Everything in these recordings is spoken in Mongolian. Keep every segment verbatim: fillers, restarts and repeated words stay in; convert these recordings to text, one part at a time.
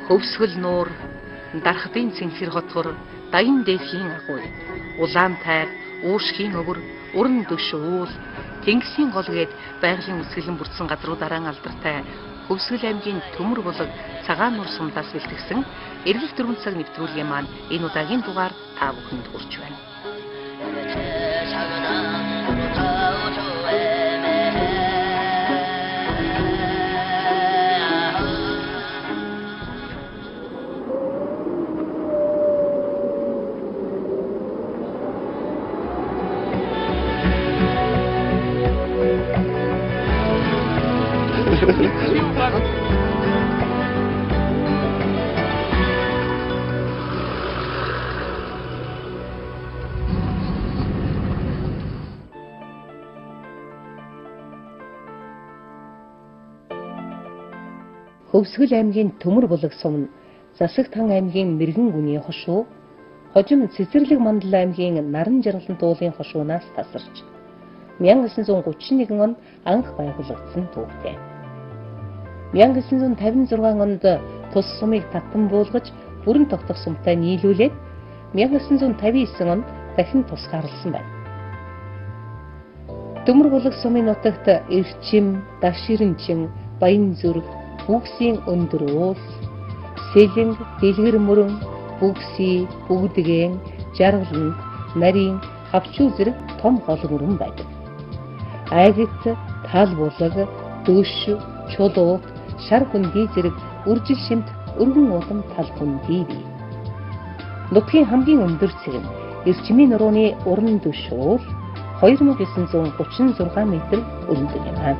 Хөвсгөл нуур, дархдын цэнхэр хотгор, даян дээхийн агуй, улаан тайр, уушхийн өвөр, уран дөш уул, тэнгисийн гол гээд байгалийн үсгэлэн бүрдсэн газруудараа алдартай Хөвсгөл аймгийн төмөр булаг цагаан нуур сумдаас бэлтгэсэн эргэх дөрвөн цаг нэвтрүүлгийн маань энэ удаагийн дугаар та бүхэнд хүрч байна. Хөвсгөл аймгийн төмөр булаг сум, Засагтхан аймгийн Мэргэн гүний хошуу, хожим Цэцэрлэг мандал аймгийн Наран жаргалан дуулын хошуунаас тасарч мянга9 гучин нэгэн онд анх байгуулагдсан түүхтэй. мянга9 тавин зургаан онд тус сумыг татан буулгаж бүрэн тогтох сумтай нийлүүлээд мянга9 тавин девять онд дахин тусгаарласан байна. Төмөр булаг сумын нутагт Эрчим, Даширэнчин, Баян зүрх, Бүгсийн өндөр уул, Сэлэнг, Дэлгэр мөрөн, Бүгсий, Бүгдгэн, Жаргалан, Нарийн, Хавчуу зэрэг том гол мөрөн байдаг. Айгт, Тал булаг, Дөш, Чулууг, Шар хүндий зэрэг үржил шимт өргөн улам тал хүндий бий. Нутгийн хамгийн өндөр цэг нь Эрчмийн нурууны уран дөш уул two thousand nine hundred thirty-six метр өндөр юм аа.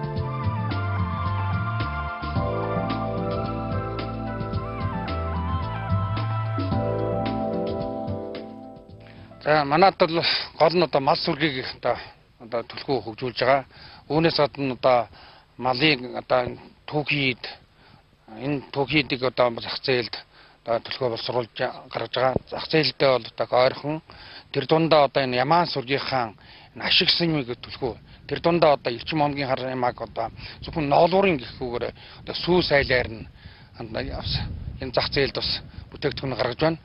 За манайд бол гол нь одоо мал сүргийг одоо одоо төлхөө хөгжүүлж байгаа. Үүнээс гадна одоо малын одоо түүхийд энэ түүхийдийг одоо зах зээлд одоо төлхөө боловсруулж гаргаж байгаа. Зах зээлдээ бол одоо ойрхон тэр дундаа одоо энэ Ямаан сүргийнхаа энэ ашиг сумыг төлхөө тэр дундаа одоо Эрчим омгийн хар ямааг одоо зөвхөн ноолуурын гэхүүгээр одоо сүү сайлаар нь энэ зах зээлд бас бүтээгдэхүүн гаргаж байна.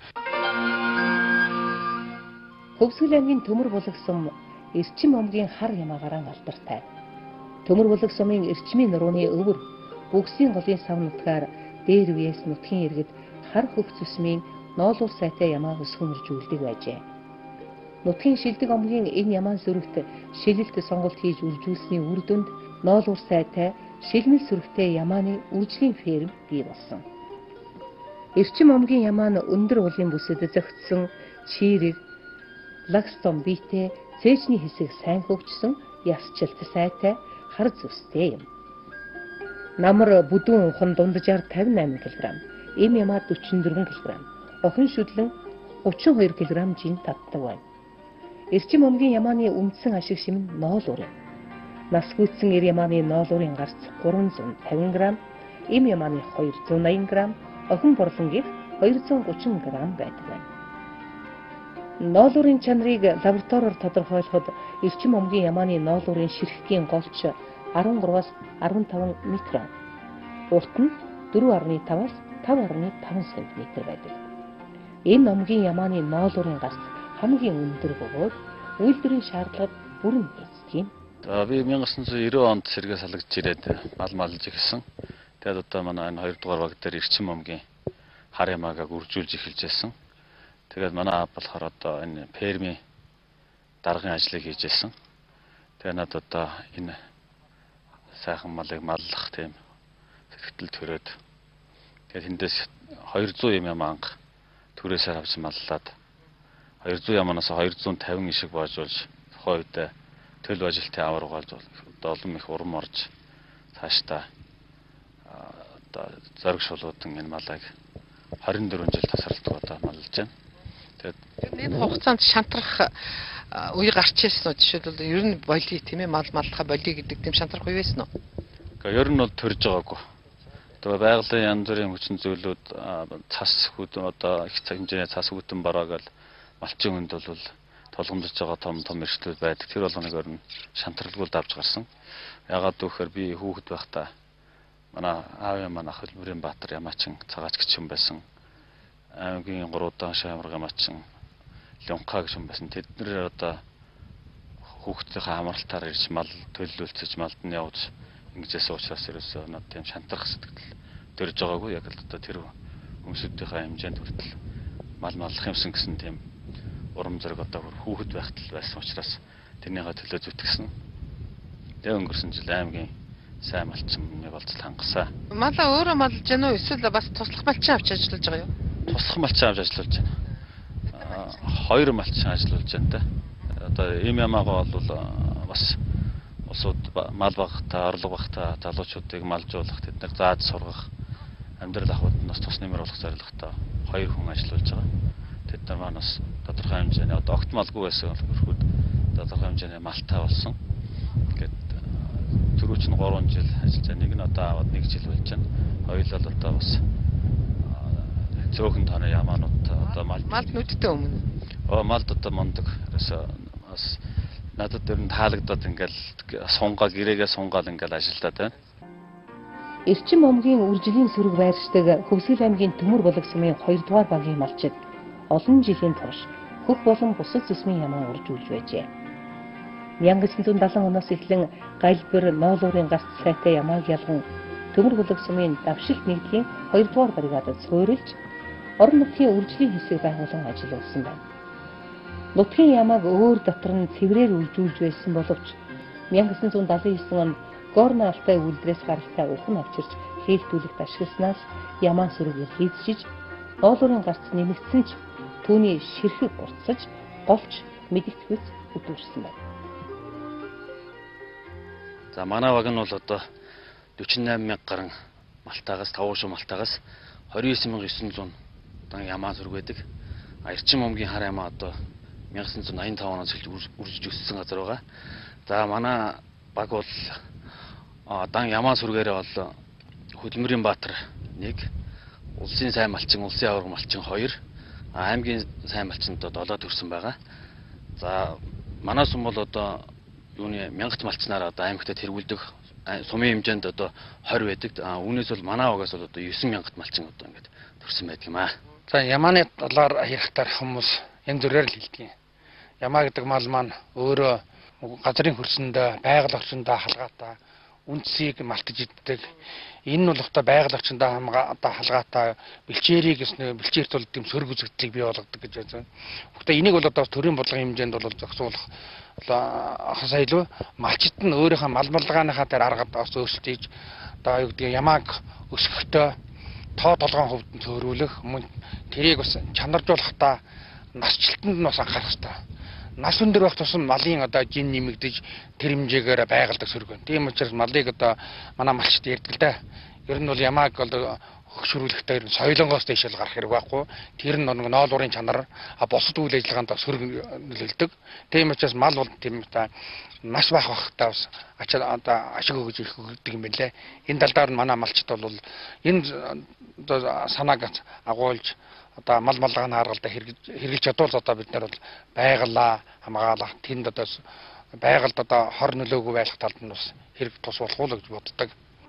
Хөвсгөл аймгийн төмөр булаг сум Эрчим омгийн хар ямаагаараа алдартай. Төмөр булаг сумын Эрчмийн нурууны өвөр Бүгсийн голын сав нутгаар дээр үеэс нутгийн иргэд хар хөвс цэсмийн ноолуур сайтай ямааг өсгөмөржүүлдэг байжээ. Нутгийн шилдэг омгийн энэ ямаан сүрэгт шилэлт сонголт хийж үржүүлсний үр дүнд ноолуур сайтай шилмэл сүрэгтэй ямааны үржлийн ферм бий болсон. Эрчим омгийн ямаан өндөр улын бүсэд зохицсон чирэг лагс том биетэй цээжний хэсэг сайн хөгжсөн ясчилт сайтай хар зүстэй юм. Намар бүдүүн ухан дунджаар fifty-eight кг, эм ямаа forty-four кг, охин шүдлэн thirty-two кг жин татдаг байна. Эрчим омгийн ямааны үндсэн ашиг шим нь ноолуур юм. Нас гүйцсэн эр ямааны ноолуурын гарц three hundred fifty г, эм ямааны two hundred eighty г, охин борлонгийнх two hundred thirty г байдаг байна. Ноолуурын чанарыг лабораториор тодорхойлоход Эрчим омгийн ямааны ноолуурын ширхгийн голч thirteen-аас fifteen микрон, урт нь four point five-аас five point five сантиметр байдаг. Энэ омгийн ямааны ноолуурын гарц хамгийн өндөр бөгөөд үйлдвэрийн шаардлагад бүрэн хийцдэг юм. За би nineteen ninety онд сэргээ салгаж ирээд мал малж ихсэн. Тэгээд одоо манай энэ хоёр дугаар баг дээр Эрчим омгийн хар ямаагаа үржүүлж эхэлж байсан. Тэгээд манай аав болохоор одоо энэ фермийн даргын ажлыг хийж байсан. Тэгээд надад одоо энэ сайхан малыг маллах тийм сэтгэл төрөөд тэгээд эндээс two hundred юм анх түрээсээр авч маллаад two hundred яманаас two hundred fifty ишиг боожуулж тухайн үед төлөв ажилтны аваргаал олон их урам орж цаашдаа одоо зориг шулуудан энэ малайг twenty-four жил тасралтгүй одоо маллаж байна. Тэгээд энэ хугацаанд шантрах үе гарч ирсэн үү? Жишээлбэл ер нь болий тийм ээ мал маллахаа болий гэдэг тийм шантрах үе байсан уу? Гэхдээ ер нь бол төрж байгаагүй. Одоо байгалийн янз бүрийн хүчин зүйлүүд цас хүд одоо их хэмжээний цас хүдэн бараагаал малчин хүнд бол тулгамдж байгаа том том эрсдлүүд байдаг. Тэр болгоныг ер нь шантралгуулд авч гарсан. Ягаад гэвэл би хүүхэд байхдаа манай аавын манай Хөлбөрийн Баатар Ямаачин цагаач гэж юм байсан. Аймгийн гурван даан Шамраг Ямаачин Лунка гэж юм байсан. Тэд нэр одоо хүүхдийнхээ амралтаар ирж мал төлөвлөлцөж малд нь явж ингэжсэн учраас ерөөсөө над тийм шантрах сэтгэл төрж байгаагүй. Яг л одоо тэр хүмүүсийнхээ хэмжээнд хүртэл мал маллах юмсан гэсэн тийм урам зориг одоо хүүхэд байхад л байсан учраас тэрнийхээ төлөө зүтгэсэн. Тэгээ өнгөрсөн жил аймгийн сайн малчин нэг болцол хангасан. Малаа өөрөө малж гэнэ үү эсвэл бас туслах малчин авч ажиллаж байгаа юу? Туслах малчин авч ажиллаж байна. Хоёр малчин ажиллаж байна да. Одоо им ямаагаа бол бас улсууд мал багтаа, орлого багтаа залуучуудыг малжуулах, тэднийг зааж сургах, амьдрал ахуйнаас тус нэмэр болох зорилготой хоёр хүн ажиллаж байгаа. Тэд нар манаас тодорхой хэмжээний одоо огт малгүй байсан бол тодорхой хэмжээний малтай болсон. Ингээд түрүүч нь гурван жил ажиллаж байгаа. Нэг нь одоо аваад нэг жил болж байна. Хоёулаа одоо бас цөөхөн таны ямаанууд одоо мал мал нүдтэй өмнө. Оо малд одоо мондөг. Ерөөсөө бас надад ер нь таалагдаад ингээл сунгаа гэрээгээ сунгаал ингээл ажилдаад байна. Эрчим омгийн үржигийн сүрэг байршдаг Хөвсгөл аймгийн Төмөр булаг сумын хоёрдугаар багийн малчид олон жилийн турш хөх болон бусад зэсмийн ямаа үржүүлж байжээ. мянга девятьсот седьмидесятый оноос эхлэн Галбир ноолуурын гарц сайтай ямааг ялган Төмөр булаг сумын давшилт нэгдлийн хоёрдугаар бригадад суурилж орон нутгийн үржлийн хэсэг байгуулан ажилласан байна. Нутгийн ямааг өөр дотор нь цэврээр үржүүлж байсан боловч мянга девятьсот семьдесят девять онд Горно Алтай үйлдвэрээс гаралтай ухан авчирч хийгдүүлэгт ашигласнаас ямаа сүрэг хийцжиж ноолуурын гарц нэмэгдсэн ч түүний ширхэг уртсаж голч мэдэгдэхүйц хөдөлгөрсөн байна. За манай баг нь бол одоо forty-eight мянга гаруй малтаагаас таван шуу малтаагаас twenty-nine thousand nine hundred дан ямаа сүрэг байдаг. Эрчим омгийн хар ямаа одоо nineteen ninety-five оноос эхэлж үржиж өссөн газар байгаа. За манай баг бол дан ямаа сүргээрээ бол Хөдөлмөрийн Баатар нэг, улсын сайн малчин, улсын аварга малчин хоёр, аймгийн сайн малчинд долоо төрсэн байгаа. За манай сум бол одоо юуны мянгат малчнаар одоо аймагтад тэргүүлдэг сумын хэмжээнд одоо twenty байдаг. Үүнээс бол манай багаас бол одоо nine мянгат малчин одоо ингээд төрсэн байдаг юм аа. За ямааны талаар ярихтаар хүмүүс янз бүрээр л хэлдэг юм. Ямаа гэдэг мал маань өөрөө газрын хөрсөнд байгаль орчиндөө халгаатай үндсийг малтаж иддэг. Энэ нь бол одоо байгаль орчиндөө хамгаа одоо халгаатай бэлчээрийг гэсэн бэлчээрт бол тийм сөрөг үзэгдлийг бий болгодог гэж байна. Гэхдээ энийг бол одоо төрийн бодлогын хэмжээнд бол зохицуулах хасаа илүү малчит нь өөрийнхөө мал малгааныхаа дээр аргад бас өөрчлөлт хийж одоо юу гэдэг ямааг өсгөхдөө тоо толгоон хувьд нь зөөрүүлэх мөн тэрийг бас чанаржуулахдаа насжилтанд нь бас анхаарах хэрэгтэй. Нас өндөр байх тусам малын одоо жин нэмэгдэж тэр хэмжээгээр байгальдаг сөрөг. Тийм учраас малыг одоо манай малчд ярьдаг л да. Ер нь бол ямааг бол хөгшрүүлэхдээ соёлонгоос дэшэл гарах хэрэг байхгүй. Тэр нь нэг ноолуурын чанар босод үйл ажиллагаанд сөрөг нөлөөлдөг. Тийм учраас мал бол тийм та маш бах бахтай бас ачаа одоо ашиг өгж ирэх гэдэг юм билээ. Энэ талдаар нь манай малчд бол энэ одоо санааг агуулж одоо мал малгааны харгалдаа хэрэгжилж чадвал одоо бид нар бол байгалаа хамгаалах тэнд одоо байгальд одоо хор нөлөөгүй байх талд нь бас хэрэг тус болох уу гэж боддог.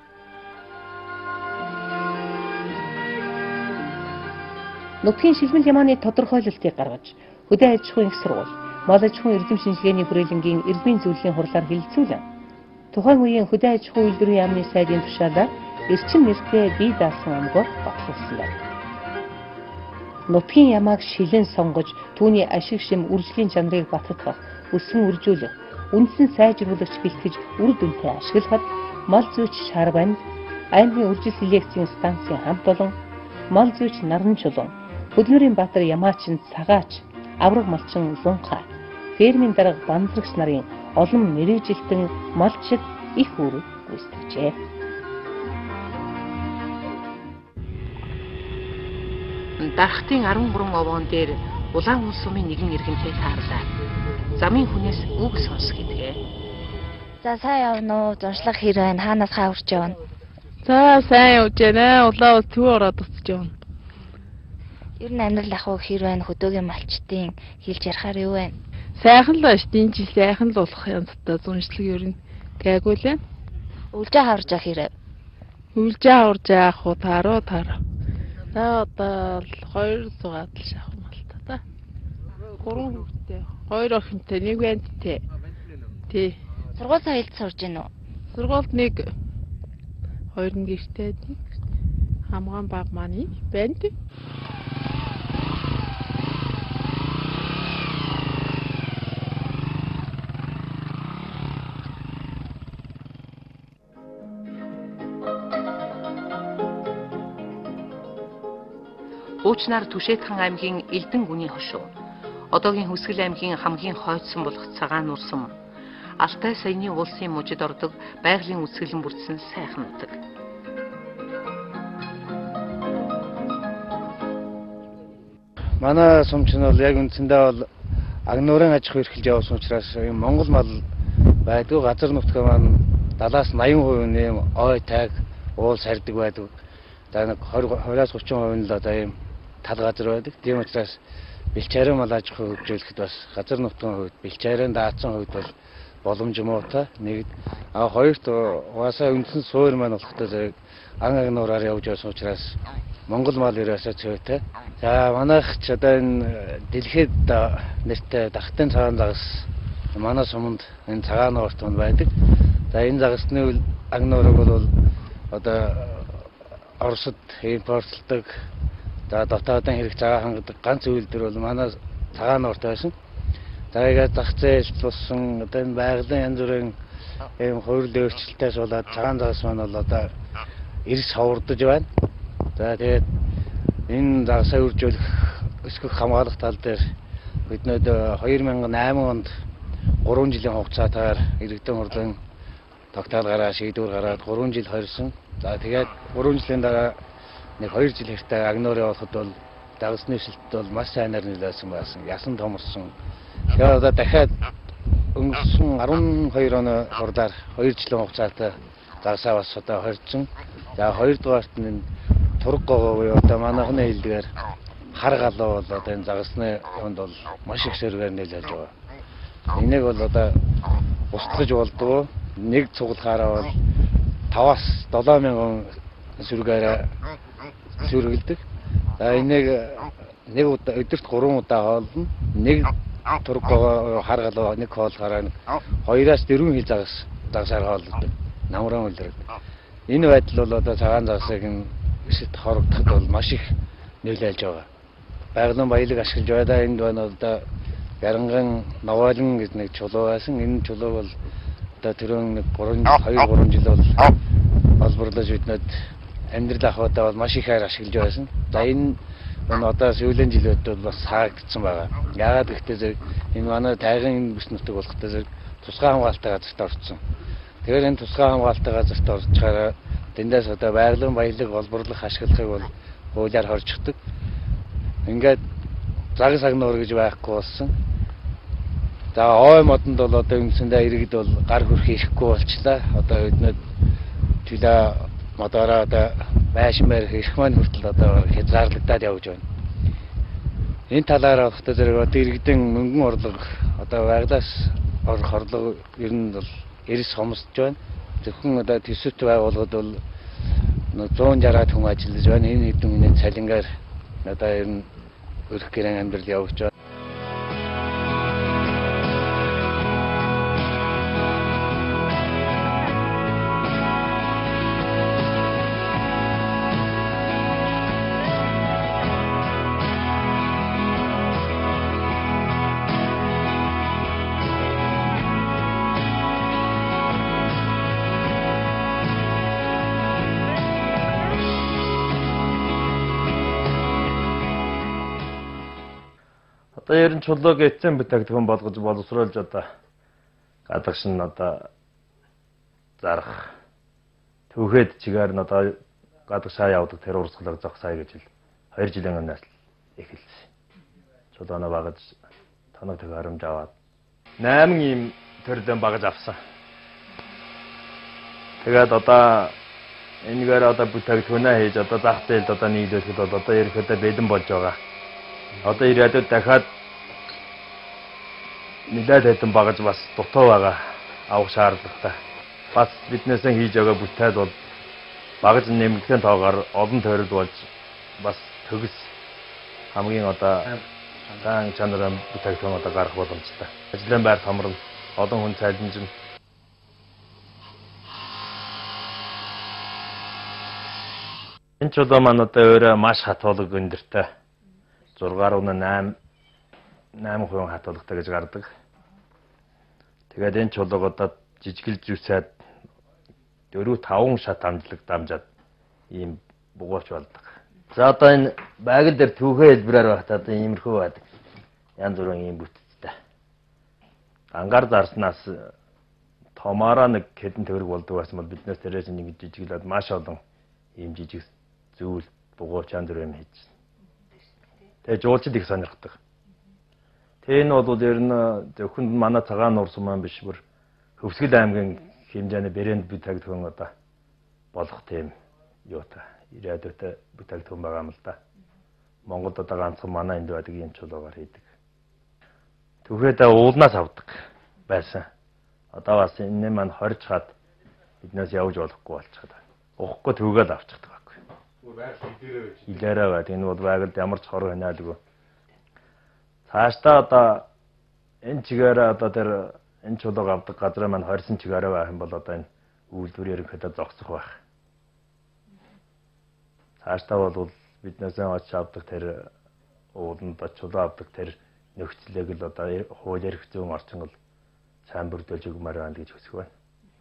Нутгийн шилмэл ямааны тодорхойлолтыг гаргаж хөдөө аж ахуйн их сургууль, мал аж ахуйн эрдэм шинжилгээний хүрээлэнгийн эрдмийн зөвлөлийн хурлаар хэлэлцүүлэн тухайн үеийн хөдөө аж ахуйн үйлдвэрийн яамны сайдын тушаалаар эрчим нэртэй бие даасан амгаар батлуулсан байна. Нутгийн ямааг шилэн сонгож түүний ашиг шим үржлийн чанарыг баттгах, өсгөн үржүүлэх, үндсэн сайжруулагч бэлтгэж үр дүнтэй ашиглахад мал зүйч Шарбанд, аймгийн үржил селекцийн станцын хамт олон мал зүйч Наран чулуун, Хөдөлмөрийн Баатар Ямаачин цагаач, авраг малчин Лунка, фермийн дарга бандрагч нарын олон мэргэжилтэн малчид их үр гүйцэтгэжээ. Дархтын13 овоон дээр улаан улс сумын нэгэн иргэнтэй таарлаа. Замын хүнээс үг сонс гэдгээ. За сайн явна уу? Зуршлах хэр байна? Хаанаас хаа урж явна? За сайн явж байна. Улаан улс төв ороод уцж явна. Ер нь амьдрал ах уу хэр байна? Хөдөөгийн малчтын хэлж ярахаар юу вэ? Сайхан л ш, тийм ч сайхан л болох янзтай зуншлаг ер нь гайгүй л байна. Өвлжээ харж явах хэрэг. Үлжээ урж яах уу таруу таруу. За одоо хоёр сугаад л шахах юм л та да. Гурван хүүхэдтэй. Хоёр охинтой, нэг банттэй. Тий. Сургууль соёлд сурж гин үү? Сургуульд нэг хоёр нь гэртээ нэг хамгаан баг маань банд. Уучнаар Түшээдхан аймгийн Элдэн гүний хошуу. Одоогийн Хүсгэл аймгийн хамгийн хойдсон болох Цагаан нурсам. Алтай саяны улсын мужид ордог байгалийн үсгэлэн бүрдсэн сайхан нутаг. Манай сумч нь бол яг үндсэндээ бол агнуурын аж ахуй эрхэлж явсан учраас юм Монгол мал байдаг. Газар нутгаа маань далаас восемьдесят процент нэм ой таг уул сардаг байдаг. За нэг двадцать-тридцать процент нь л одоо юм тал газар байдаг. Тийм учраас бэлчээрэн мал аж ахуй хөгжүүлэхэд бас газар нутгийн хувьд бэлчээрэн даацсан хувьд бол боломж муутай. Нэг а хоёрт угаасаа үндсэн суур маань болохтой зэрэг ан агнуураар явж байсан учраас Монгол мал ерөөсөө цөөтэй. За манайх ч одоо энэ дэлхийд нэртэй Дахтын цагаан загас манай суманд энэ цагаан нуурт манд байдаг. За энэ загасны агнуурыг бол одоо Оросд импортлдог. За дотоодын хэрэг цагаан хангадаг ганц үйлдвэр бол манай цагаан нуурт байсан. За ингээд зах зээл туссан одоо энэ байгалийн янз бүрийн ийм хувирал өөрчлөлтөөс болоод цагаан загас маань бол одоо эрс ховордож байна. За тэгээд энэ загасаа үржүүлэх өсгөх хамгаалах тал дээр биднээд two thousand eight онд three жилийн хугацаатаар иргэдэн хурлын тогтоол гараа шийдвэр гараад three жил хорьсон. За тэгээд three жилийн дараа нэг two жил хэртээ агнуурын болоход бол дагсны шилтд бол маш сайнаар нөлөөсөн байсан. Ясан томорсон. Тэгээд одоо дахиад өнгөрсөн twelve оны хурлаар two жилийн хугацаатай загсаа бас одоо хорьсон. За хоёрдугаарт нь тург гогоо буюу одоо манайхны хэлдгээр хар галуу бол одоо энэ загасны хүнд бол маш их сөргөөр нөлөөлж байгаа. Энийг бол одоо устгаж болдгоо нэг цуглахаараа бол five-аас seven мянган сүргээр сүргэлдэг. За энийг нэг удаа өдөрт three удаа хоолно. Нэг тург гогоо хар галуу нэг хоолохаараа two-аас four хил загас загсаар хоолдог. Намран үлдэрэг. Энэ байдал бол одоо цагаан загсыг эсэд хорогдоход бол маш их нөлөөлж байгаа. Байгалийн баялаг ашиглаж байгаа. Энд байна одоо Яранган Новоолон гэж нэг чулуу байсан. Энэ чулуу бол одоо түрүүн нэг three two three жил бол олборлож биднээд амьдрал ахуйдаа бол маш их хайр ашиглаж байсан. За энэ энэ одоо сүүлийн жилүүд бол бас хаагдсан байгаа. Яагаад гэвэл зэрэг энэ манай тайгын бүс нутаг болохтой зэрэг тусгай хамгаалалттай газарт орсон. Тэгэхээр энэ тусгай хамгаалалттай газарт орчхаараа тэндээс одоо байгалийн баялаг олборлох ашиглахыг бол хуулиар хоржчихдаг. Ингээд загас агнуур гэж байхгүй болсон. За ой модонд бол одоо үндсэндээ иргэд бол гар хүрх ирэхгүй болчлаа. Одоо биднээд төлөө модороо одоо байшин барих ирэх маань хүртэл одоо хязгаарлагдаад явж байна. Энэ талаараа бодохтой зэрэг одоо иргэдэн мөнгөн орлого одоо байгалаас орох орлого ер нь бол эрс хомсдож байна. Зөвхөн одоо төсөвт байгууллагад бол one sixty хүн ажиллаж байна. Энэ хэдэн хүний цалингаар одоо ер нь өрх гэрэн амьдрал явж байна. Одоо ер нь чулууг эцэн бүтээгдэхүүн болгож боловсруулж одоо гадагш нь одоо зарах түүхэд чигээр нь одоо гадагшаа явдаг тэр урсгалыг зогсоё гэж two жилийн өмнөөс эхэлсэн. Чулууна багаж тоног төгөөмж аваад eight ийм төрлийн багаж авсан. Тэгээд одоо энэгээр одоо бүтээгдэхүүнээ хийж одоо зах зээлд одоо нийлүүлэхэд бол одоо ерөөхдөө бэлэн болж байгаа. Одоо ирээдүйд дахиад нэлээд хэдэн багаж бас дутуу байгаа авах шаардлагатай. Бас биднээсээ хийж байгаа бүтээл бол багаж нэмэгдсэн тоогоор олон тойрол болж бас төгс хамгийн одоо сан чанараа бүтээгдэхүүн одоо гарах боломжтой. Ажлын байр томрол, олон хүн цайланжин. Энэ чулуу маань одоо өөрөө маш хатуулга өндөртэй. зургаар нь eight хувийн хатуулгатай гэж гардаг. Тэгээд энэ чулууг одоо жижигэлж үсээд four five шат амжлаг дамжаад ийм бугууч болдог. За одоо энэ байгаль дээр түүхээ хэлбэрээр багт одоо иймэрхүү байдаг. Янз бүрийн ийм бүтцтэй. Ангаар зарснаас томаараа нэг хэдэн төгрөг болдог байсан бол биднээс тэрээс нэг жижиглээд маш олон ийм жижиг зүйл бугууч янз бүр юм хийж. Тэгээ жуулчд их сонирхдаг. Тэгээ энэ бол ер нь зөвхөн манай цагаан нуурс маань биш бүр Хөвсгөл аймгийн хэмжээний брэнд бүтээгдэхүүн одоо болох тийм юутай ирээдүйтэй бүтээгдэхүүн байгаа юм л да. Монголд одоо ганцхан манай энд байдаг юм чулуугаар хийдэг. Түүхээдээ уулнаас авдаг байсан. Одоо бас энэ маань хорж хаад биднээс явж болохгүй болчиход байна. Уухгүй түүгээл авчихдаг байхгүй. Илээрээ байд. Энэ бол байгальд ямар ч хор ханаалаггүй. Цаашдаа одоо энэ чигээрээ одоо тэр энэ чулууг авдаг газар маань хорьсон чигээрээ байх юм бол одоо энэ үйлдвэр ерөнхийдөө зогсох байх. Цаашдаа бол биднээс авч авдаг тэр ууланд чулуу авдаг тэр нөхцөлийг л одоо хууль эрх зүйн орчин бол сайн бүрдүүлж өгмөр байна гэж хүсэх байна.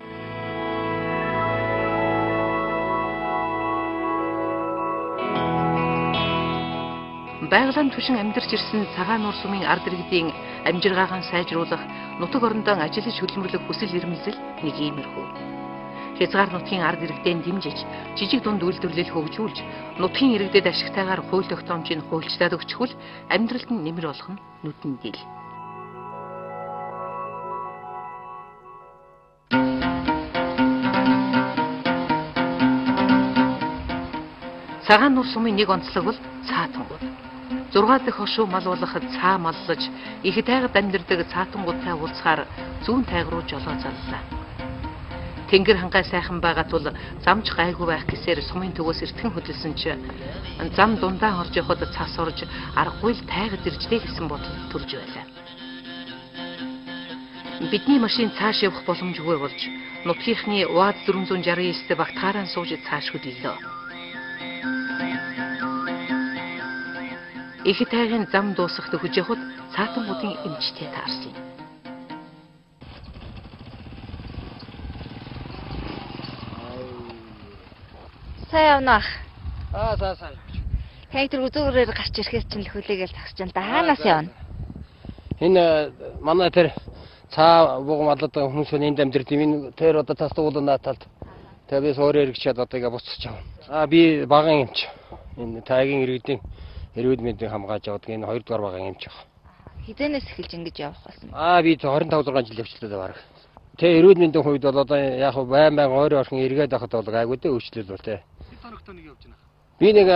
Байгалийн түвшин амьдарч ирсэн цагаан нуурс сумын ард иргэдийн амжиргаагаа сайжруулах, нутаг орондоо ажиллаж хөдөлмөрлөх хүсэл эрмэлзэл нэг иймэрхүү. Хязгаар нутгийн ард иргэдэд дэмжиж, жижиг дунд үйлдвэрлэл хөгжүүлж, нутгийн иргэдэд ашигтайгаар хууль тогтоомжийг хуульчлаад өгчихвөл амьдралд нь нэмэр болох нь нүдэн дийл. Цагаан нуурс сумын нэг онцлог бол цаатангууд. зургаа дахь хошуу мал болох цаа маллаж, их тайгад амьдардаг цаатангуудтай уулзахаар зүүн тайг руу жолоо заллаа. Тэнгэр хангай сайхан байгаа тул замч гайгүй байх гэсээр сумын төвөөс эртхэн хөдөлсөн ч зам дундаа орж явхад цас орж аргагүй л тайгад иржлээ гэсэн бодол төрж байлаа. Бидний машин цааш явах боломжгүй болж нутгийнхны УАЗ four six nine багтаараа сууж цааш хөдлөлөө. Их тайгийн зам дуусахт хөж явхад цаатангуудын эмчтэй таарсан. Сайн явнах. Аа сайн сайн. Хай тэр үзүүрээр гарч ирэхээс чинь л хүлээгээл тагсч байна. Хаанаас явна? Энэ манай тэр цаа буг малдаг хүмүүс энд амьдэрдэг. Энэ тэр одоо тасдуулна нааталд. Тэгээ би суурь эргэчээд одоо ингээ буцчих чам. Аа би баган эмч. Энэ тайгийн иргэдийн эрүүл мэндийг хамгааж явдаг энэ two дугаар баган эмч баг. Хизэнээс эхэлж ингэж явах болсон. Аа би twenty-five жил явчлаа баг. Тэ эрүүл мэндийн хувьд бол одоо яг байн байн ойр орхон эргээд байхад бол гайгүй дээ өөрчлөлт бол тэ. Хоногт нэг явж байна. Би нэг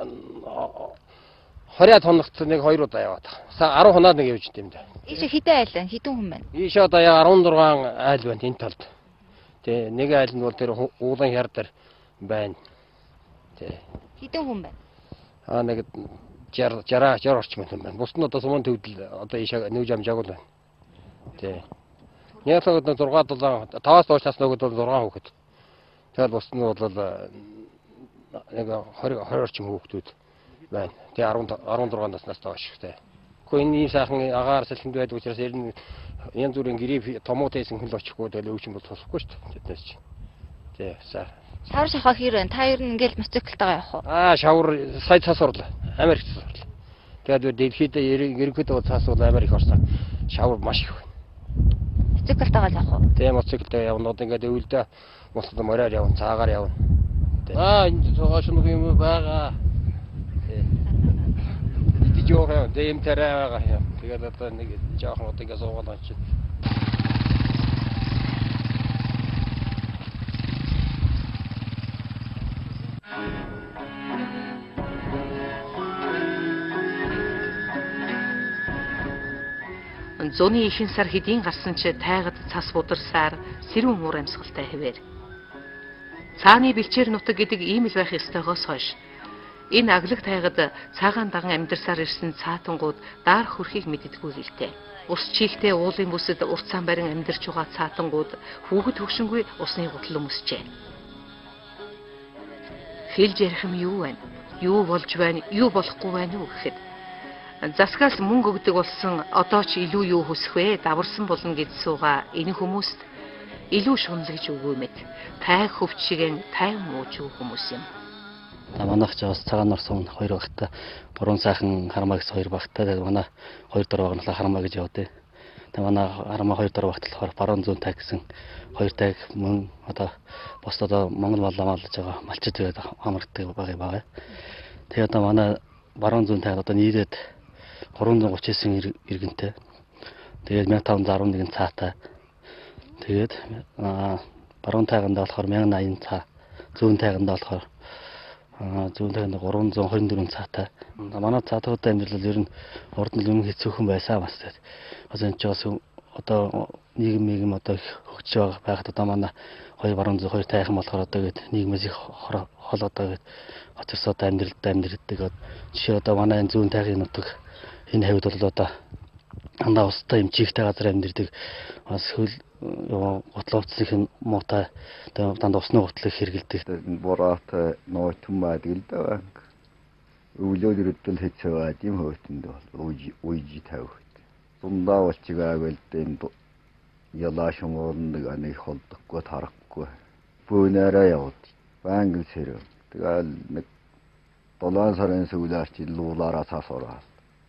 twenty хоногт нэг two удаа яваад. ten хоноод нэг явж идэм дээ. Ийш хідэн айл байна. Хідэн хүн байна. Ийш одоо яг sixteen айл байна энэ талд. Тэ нэг айл нь бол тэр уулан хяр дээр байна. Тэ. Хідэн хүн байна. Аа нэг sixty орчим хүн байна. Бус нь одоо сумын төвдөл одоо ийш нүүж амжаагүй байна. Тэ. Яг л six seven таваас доош нас нөгөөд бол six хүүхэд. Тэгэхээр бус нь бол нэг twenty орчим хүүхдүүд байна. Тэгээ sixteen наснаас доош тэ. Гэхдээ энэ ийм сайхан агаар салхинд байдаг учраас ер нь янз бүрийн гэрээ томоотэйсэн хүн л очихгүй тэгэл өвчин бол тусахгүй шүү дээ. Тэднээс чинь. Тэ сар. Шавар шахах хэр байна? Та ер нь ингээл мотоциклтайгаа явах уу? Аа шавар сая цаас орлоо. Амар их цаас орлоо. Тэгээд дэлхийд ерөнхийдөө бол цаас бол амар их орсон. Шавар маш их байна. Мотоциклтайгаа явах уу? Тэ мотоциклтай явнууд ингээд өвөлдөө моцод мороор явна, цаагаар явна. Аа энэ цааш нэг юм байгаа. Тэ. Идиороо дэм тэраа байгаа. Тэгээд одоо нэг жоохон одоо ингээд суугаад очив. Зуны ихэнх сар хэдийн гарсан ч тайгад цас бударсаар сэрүүн уур амьсгалтай хэвээр. Цааны бэлчээр нутаг гэдэг ийм л байх ёстойгоос хойш энэ аглаг тайгад цаагаан даган амьдарсаар ирсэн цаатангууд даар хөрхийг мэддэггүй гэлтэй. Ус чихтэй уулын бүсэд урт сан барин амьдарч байгаа цаатангууд хүүхэд хөгшингүй усны гутал өмсчээ. Хэлж ярих юм юу вэ? Юу болж байна? Юу болохгүй байна уу гэхэд засгаас мөнгө өгдөг болсон одоо ч илүү юу хүсэх вэ? Даварсан болно гэж суугаа энэ хүмүүст илүү шунлагж өгөө мэд. Тай хөвч шигэн тай мууж өг хүмүүс юм. Та манайх ч бас цагаан нар суун хоёр багтаа гурван сайхан хармаа гэсэн хоёр багтаа тэгээд манай хоёр дор багнахлаа хармаа гэж явдээ. Тэгээд манай хармаа хоёр дор багт болохоор баруун зүүн тай гэсэн хоёр тайг мөн одоо бос одоо Монгол маллаа малж байгаа малчид тэгээд хамрагддаг байгаа юм байна. Тэгээд одоо манай баруун зүүн тайд одоо нийлээд гурван зуун гуч хэсэг иргэнтэй. Тэгээд мянга таван зуун арван нэгэн цаатай. Тэгээд баруун тайганд болохоор мянга аян цаа, зүүн тайганд болохоор зүүн тайганд гурван зуун хорин дөрвөн цаатай. Манай цаатуудаа амьдрал ер нь урд нь юм хэцүүхэн байсан бас тэгээд бас энэ ч бас одоо нийгэм нийгэм одоо хөгжиж байгаа байхад одоо манай хоёр баруун зуун хоёр тайхан болохоор одоо гээд нийгмээс их хол одоо гээд хотос одоо амьдралдаа амьдрдаг. Жишээ одоо манай энэ зүүн тайхын нутаг энэ хавьд бол одоо андаа устай юм чихтэй газар амьдэрдэг. Бас хөл готловцлын муутай дандаа усны готлыг хэрэгэлдэг. Бороотой ноо түмээд гэлдээ. Өвлөөрөдөл хэцээд юм хөөтөнд бол уйжи тавхт. Дундаа болчихаагүй л дэнд ялааш мөрнөг аны холдохгүй тарахгүй. Бүүнээрээ явд. Бангл сэрэг. Тэгэл нэг долоон сарын сүүлээрч луулаараа цаасараа.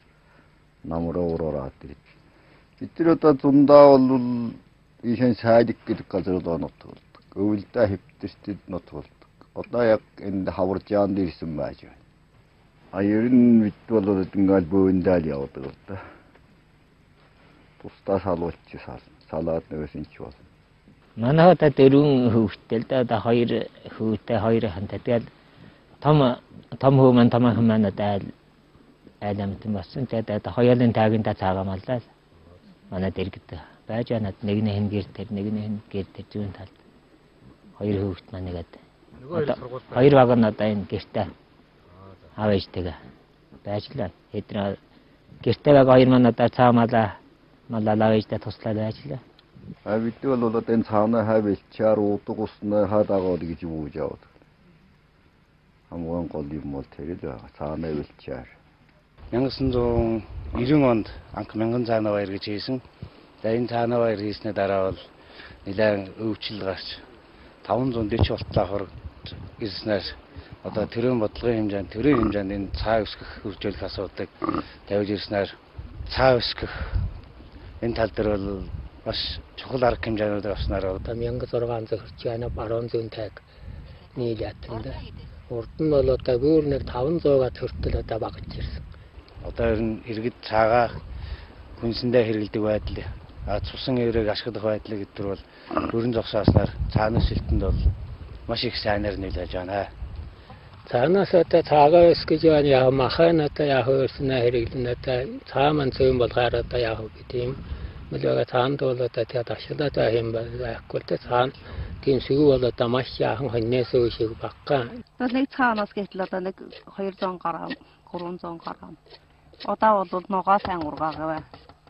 Намроо ураараад ирж. Бид одоо дундаа бол ийшэн сайдик гэдэг газар л онотгол. Өвөлдөө хэвтэрчд нотгол. Одоо яг энэ хаваржаанд ирсэн байж байна. А ер нь бид бол ингээл бөөндөө явдаг л да. Тустаа салуулч сал. Салаад нэгсэн ч бол. Манай одоо дөрвөн хөвгтэй л да одоо хоёр хөвгтэй хоёр хантай. Тэгээд том том хөө маань том хөө маань одоо айламтан болсон. Тэгээд одоо хоёулын таагийн та цаагамаллаа. Манай дэргэд байж байна. Нэг нь хэн гэр тэр нэг нь хэн гэр тэр зүүн талд. Хоёр хөвгт маань нэгэд. Хоёр баг нь одоо энэ гэртээ аав ээжтэйгээ байж л байна. Хэдрээ гэртээ баг хоёр маань одоо цаамалаа малалаа ээжтэй туслаад байж л байна. А бид бол одоо энэ цаана хавьчаар уудаг усны хаадагаад гэж юу гэж яваад. Хамгийн гол юм бол тэр л цаана хавьчаар. мянга девятьсот девяносто онд анх мянган цаана баяр гэж хийсэн. За энэ цаана баяр хийснээр дараа бол нэлээд өвчлөл гарч таван зуун дэч болтлоо хорог ирснээр одоо төрийн бодлогын хэмжээнд төрийн хэмжээнд энэ цаа өсгөх хөгжүүлэх асуудлыг тавьж ирснээр цаа өсгөх энэ тал дээр бол бас чухал арга хэмжээнүүд авснаар одоо мянга зургаан зөрч яана баруун зүүн тайг нийл ятанда урд нь бол одоо бүр нэг таван зуугаа төртөл одоо багж ирсэн. Одоо ер нь иргэд цаагаа хүнсэндээ хэрэгэлдэг байдал а цусан эврэг ашиглах байдлыг гэдгээр бол өрн зогсоосноор цаанаас шилтэнд бол маш их сайнаар нийлж байна. Цаанаас одоо цаагаа өсгөж яана яа махан одоо яа хөөснө хэрэглэн одоо цааман зүүн болгоор одоо яа гэдэг юм. Мөлөөгөө цаанд бол одоо тэгээд ашиглаад байгаа юм байхгүй л цаан тийм сүг бол одоо маш яахан хоньнээс өшиг баггаа. Бол нэг цаанаас гэтэл одоо нэг хоёр зуун грамм, гурван зуун грамм. Одоо бол ногоо сайн ургаагаа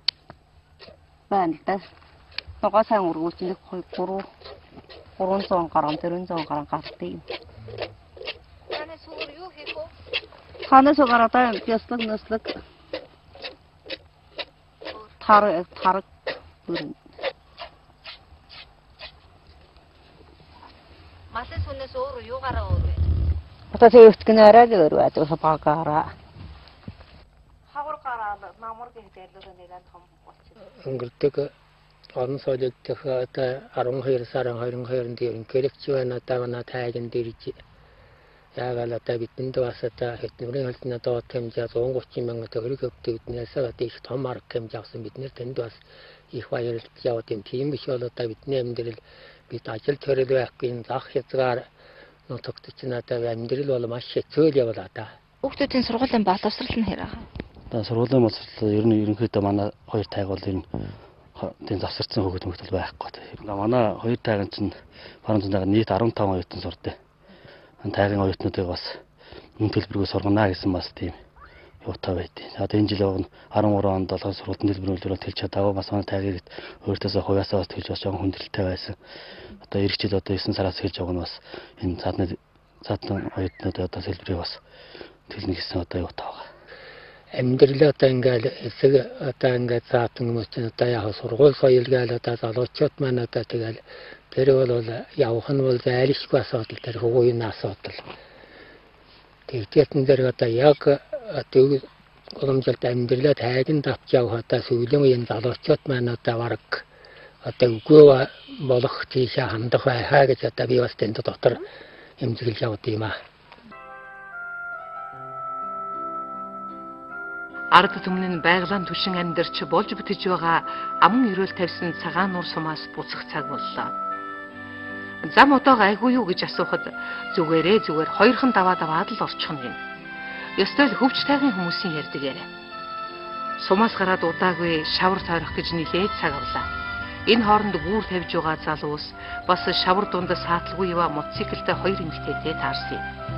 байна л да. Ногоо сайн ургуулж нэг гурван гурван зуун грамм, дөрвөн зуун грамм гардаг юм. Танай суур юу хийх вэ? Танай суугаар одоо бяцлаг нэслэг тар тар бүрэн. Малын сүнээс өөр юугаараа өөр вэ? Одоо тэгвч гэнээрээ л өөр байж багаараа. Хавар гараа намар гэдэг л нэлээд том болчихсон. Өнгөрдөг орон соёлын одоо арван хоёр сарын хоёрын хоёрын дээр гэрэгч байна одоо манай тайган дэрж яагаад одоо бидэнд бас одоо хэднэрийн хөлтний доод хэмжээ зуун гучин мянга төгрөг өвдөг биднээс одоо их том арга хэмжээ авсан биднэр тэнд бас их баярлалт яваад юм тийм биш бол одоо бидний амьдрал бид ажил төрөл байхгүй зах хязгаар нутагт ч надад амьдрал бол маш хэцүү л явлаа да. Хүүхдүүдийн сургуулийн боловсрол нь хэрэг. Одоо сургуулийн боловсрол ер нь ерөнхийдөө манай хоёр тайг бол ер нь тийм завсарсан хөгжим хөгжил байхгүй. Манай хоёр тайган чинь баруун зүүн тайган нийт арван таван оюутан сурдаг. Тайган оюутнуудыг бас энэ төлбөргөө сургана гэсэн бас тийм юутай байдیں۔ Одоо энэ жил арван гурван онд долоо сургалтын төлбөрөөр төлөөлөлт хэлж чадаагүй бас манай тайгийг өөртөөсөө хувьяасаа бас төлж бас жоохон хүндрэлтэй байсан. Одоо эх жил одоо девять сараас хэлж байгаа нь бас энэ цаадны цаадны оюутнууд одоо төлбөрийг бас төлнө гэсэн одоо юутай байгаа. Амьдрал одоо ингээл эсэг одоо ингээд заатан хүмүүс чинь одоо яг сургууль соёлгээл одоо залуучууд маань одоо тэгэл тэр бол явах нь бол зайлшгүй асуудал тэр хөвгүйн асуудал. Тэгтээсэн дээр одоо яг тэг уламжлалт амьдралаа тайганд авч явах одоо сүүлийн үеийн залуучууд маань одоо бараг одоо үгүй болох тийшээ хандах байхаа гэж одоо би бас тэнд дотор эмзэглэж явд юм аа. Ард түмний байгалийн түшин амьдарч болж бүтэж байгаа аман өрөөл тавьсан цагаан нуур сумаас буцах цаг боллоо. Зам одоо айгүй юу гэж асуухад зүгээрээ зүгээр хоёрхан даваа даваад л орчих юм. Ёстой л хөвч тайгийн хүмүүсийн ярьдаг яриа. Сумаас гараад удаагүй шавар тойрох гэж нилээд цаг авлаа. Энэ хооронд гүүр тавьж байгаа залуус бас шавар дунд сааталгүй ява мотоциклтэй хоёр эмэгтэйтэй таарсан.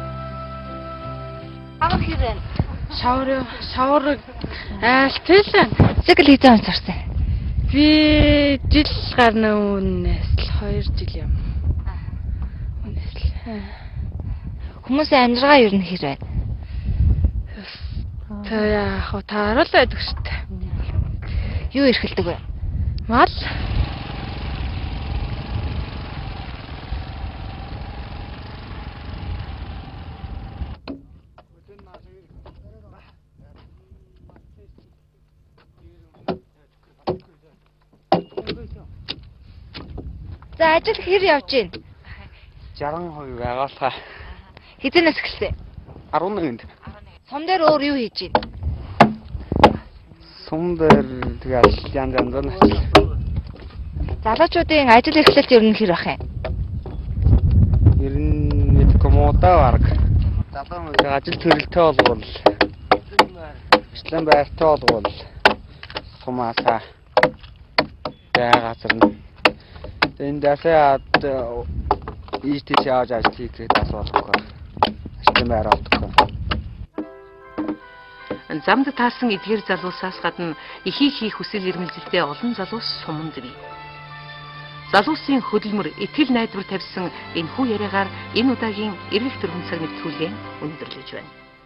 Авах хэрэг. Шавар шавар айлтэлэн. Цикл хийсэн онцорсон. Би жил гарна үнээс л хоёр жил юм. Үнээс л. Хүмүүсийн амьдралаа юу нэр байна? Та яах вэ? Таарал байдаг шүү дээ. Юу эрхэлдэг вэ? Мал. За ажил хэр явж байна? sixty percent байгаалаа. Хэдэнээс эхэлсэн? eleven-нд. Сум дээр өөр юу хийж байна? Сум дээр тэгэл янз янзаар ажил. Залуучуудын ажил эхлэлт ер нь хэр бах юм? Ер нь мэдгүй муудаа баг. Залуучууд ажил төрөлтэй болвол Ишлэн байртай болвол сумаасаа байгаазар нь энэ дэсээ ийштэй яаж ажил хийх гээд асуулахгүй. Ишлэн байр авахгүй. Замд таасан эдгээр залуусаас гадна ихийг хийх хүсэл эрмэлзэлтэй олон залуус суманд бий. Залуусын хөдөлмөр итгэл найдвар тавьсан энэхүү яриагаар энэ удаагийн эргэх төрхөн цаг нэвтрүүлгийн өндөрлөж байна.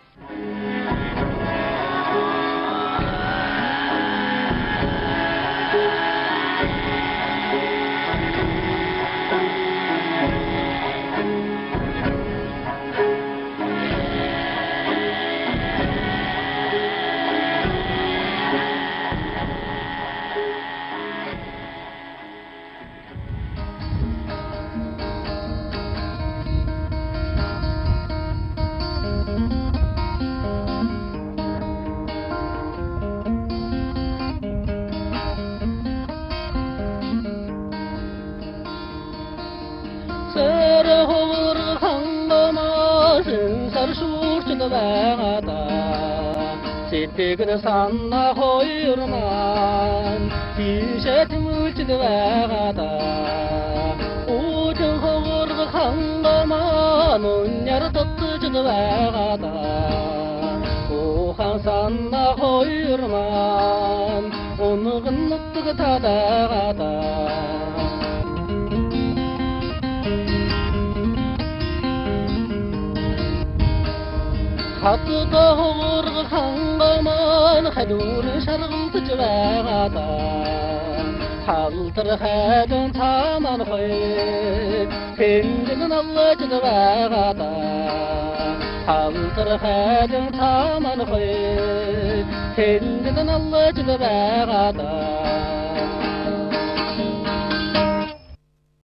Сэтгэл санаа хоёр маань тийшээ тэмүүлж байгаад уучин ховор хангамаа нүнээр татж байгаад ухан санаа хоёр маань унган нутг таагаад хатта ховор хангамаа хадуур шаргамтж байгаад халтар хайдан тааман хой пэндэн аллаж байгаад халтар хайдан тааман хой пэндэн аллаж байгаад